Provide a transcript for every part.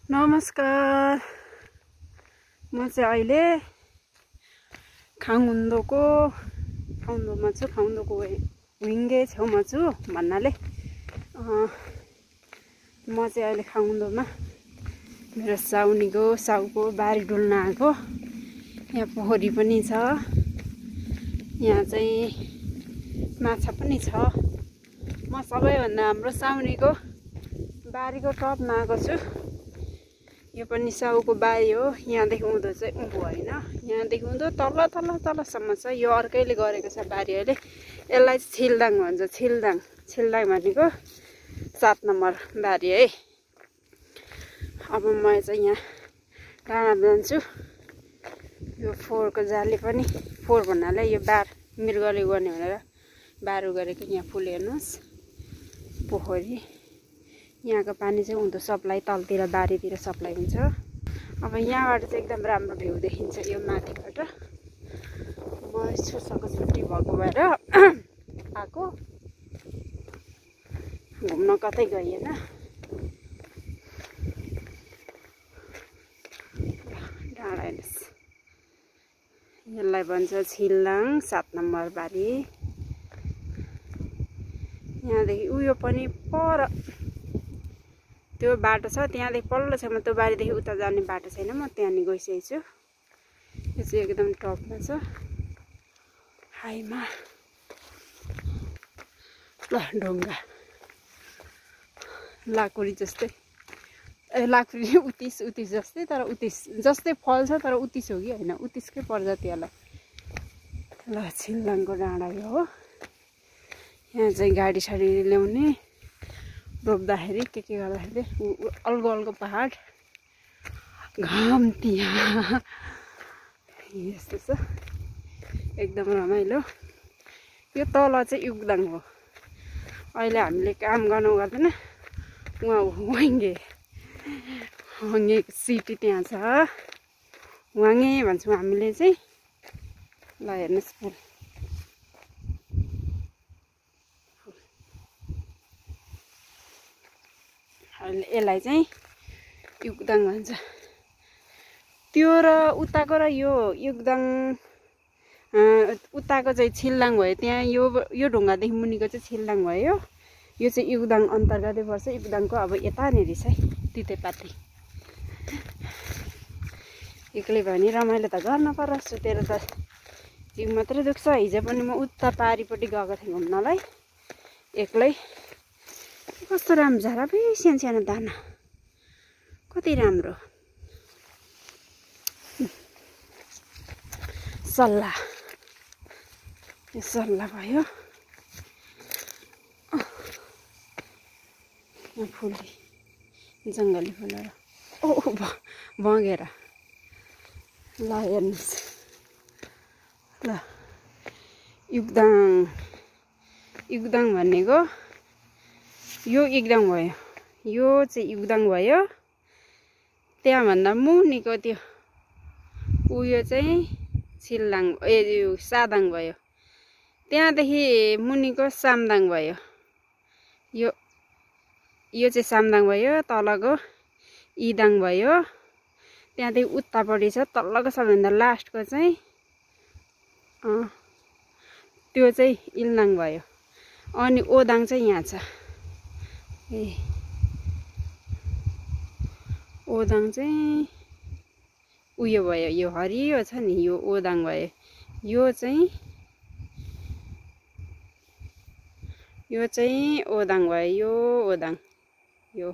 नमस्कार। म चाहिँ अहिले खाङहुन्दोको हुइङ्गे छेउमा छु भन्नाले म चाहिँ अहिले खाङहुन्दोमा मेरो साउको बारी डुल्न आएको। यहाँ पोखरी पनि छ, यहाँ चाहिँ माछा पनि छ। म सबैभन्दा हाम्रो साउनीको बारीको टपमा आएको छु। यो पनि साउको बारी हो। यहाँदेखि उँधो चाहिँ उँभो होइन, यहाँदेखि उँधो तलसम्म छ। यो अर्कैले गरेको छ बारी अहिले। यसलाई छिलदाङ भन्छ। छिलदाङ भनेको 7 नम्बर बारी है। अब म चाहिँ यहाँ डाँडा जान्छु। यो फोहोरको जाली पनि, फोहोर भन्नाले यो बार मृगले गर्ने भनेर बारो गरेको। यहाँ फुल हेर्नुहोस्, पोखरी। यहाँको पानी चाहिँ उँधो सप्लाई, तलतिर बारीतिर सप्लाई हुन्छ। अब यहाँबाट चाहिँ एकदम राम्रो भ्यू देखिन्छ यो माथिबाट। म छुट्टी भएको भएर आएको, घुम्न कतै गइएन। डाँडा हेर्नुहोस्, यसलाई भन्छ छिलदाङ 7 नम्बर बारी। यहाँदेखि उयो पनि पर त्यो बाटो छ, त्यहाँदेखि पल्लो छेउमा त्यो बारीदेखि उता जाने बाटो छैन। म त्यहाँनिर गइसकेको छु। यो चाहिँ एकदम टपमा छ, हाईमा। ल ढुङ्गा लाकुरी जस्तै, लाकुरी उतिस जस्तै, तर उतिस जस्तै फल्छ, तर उतिस हो कि होइन, उतिसकै प्रजातिहरूलाई। ल छिलदाङको डाँडा यो हो। यहाँ चाहिँ गाडी साडी ल्याउने, रोप्दाखेरि के गर्दाखेरि अल्गो पहाड, घाम त्यहाँ यस्तो छ, एकदम रमाइलो। यो तल चाहिँ युगदाङ हो। अहिले हामीले काम गर्नु गर्दैन, उहाँ हुइङ्गे सिटी त्यहाँ छ, वाङ्गे भन्छौँ हामीले चाहिँ। ल हेर्नुहोस् फुल, यसलाई चाहिँ युगदाङ भन्छ। त्यो र उताको र यो युगदाङ, उताको चाहिँ छिलदाङ भयो। त्यहाँ यो ढुङ्गादेखि मुनिको चाहिँ छिलदाङ भयो। यो चाहिँ युगदाङ अन्तर्गतै पर्छ। युगदाङको अब यतानिर छ है, तितेपाती। एक्लै भयो भने रमाइलो त गर्न पर्छ, सुतेर त जिउ मात्रै दुख्छ। हिजो पनि म उता पारिपट्टि गएको थिएँ घुम्नलाई एक्लै। कस्तो राम्रो छ र सानो दाना, कति राम्रो। सल्लाह, यो सल्लाह भयो। यहाँ फुली जङ्गली फुलहरू, भँगेर। ल हेर्नुहोस्, ल युगदाङ भनेको यो युगदाङ भयो। यो चाहिँ युगदाङ भयो। त्यहाँभन्दा मुनिको त्यो उयो चाहिँ छिलदाङ, यो सादाङ भयो। त्यहाँदेखि मुनिको सामदाङ भयो। यो चाहिँ सामदाङ भयो। तलको इदाङ भयो। त्यहाँदेखि उतापट्टि छ तलको सबैभन्दा लास्टको चाहिँ त्यो चाहिँ इल्दाङ भयो। अनि ओदाङ चाहिँ यहाँ छ। ओदाङ चाहिँ उयो भयो, यो हरियो छ नि, यो ओदाङ भयो। यो चाहिँ ओदाङ भयो। यो ओदाङ, यो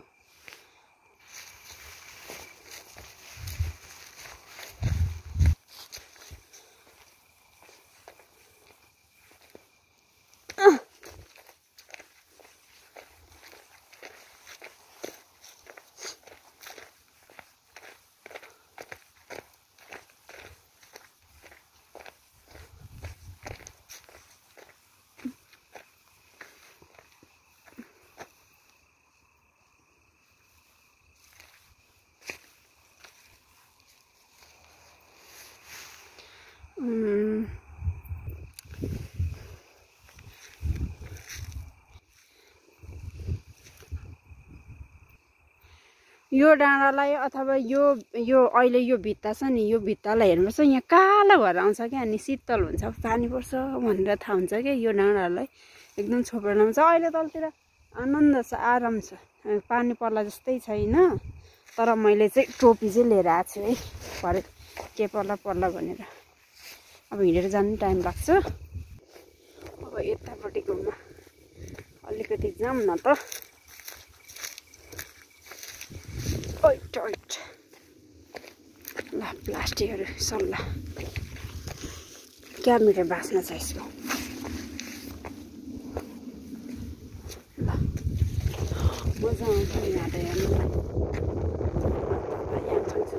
यो डाँडालाई अथवा यो अहिले यो भित्ता छ नि यो भित्तालाई हेर्नुपर्छ यहाँ कालो भएर आउँछ क्या अनि शीतल हुन्छ पानी पर्छ भनेर थाहा हुन्छ क्या यो डाँडालाई एकदम छोपेर आउँछ अहिले तलतिर आनन्द छ आराम छ पानी पर्ला जस्तै छैन तर मैले चाहिँ टोपी चाहिँ लिएर आएको छु है भरे के पर्ला भनेर अब हिँडेर जानु टाइम लाग्छ अब यतापट्टि घुम्न अलिकति जाऊँ न त ओइट ल प्लास्टिकहरू सल्ला क्यामेरा बाँच्न छ यसको ल मजा आउँछ यहाँ त हेर्नु यहाँ छन्छु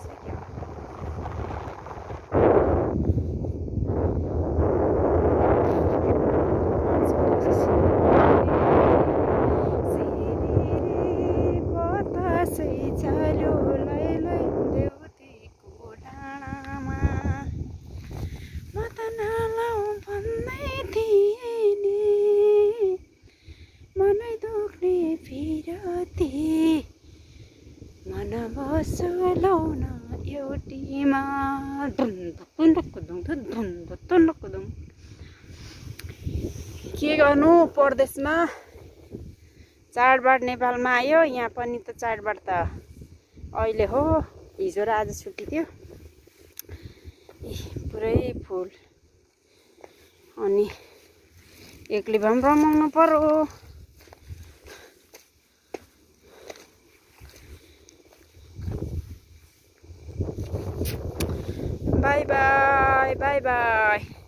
एउटीमा के गर्नु परदेशमा चाडबाड नेपालमा आयो यहाँ पनि त चाडबाड त अहिले हो हिजो र आज छुट्टी थियो पुरै फुल अनि एक्लै भए पनि रमाउनु पर्यो बाई बाई बाई बाई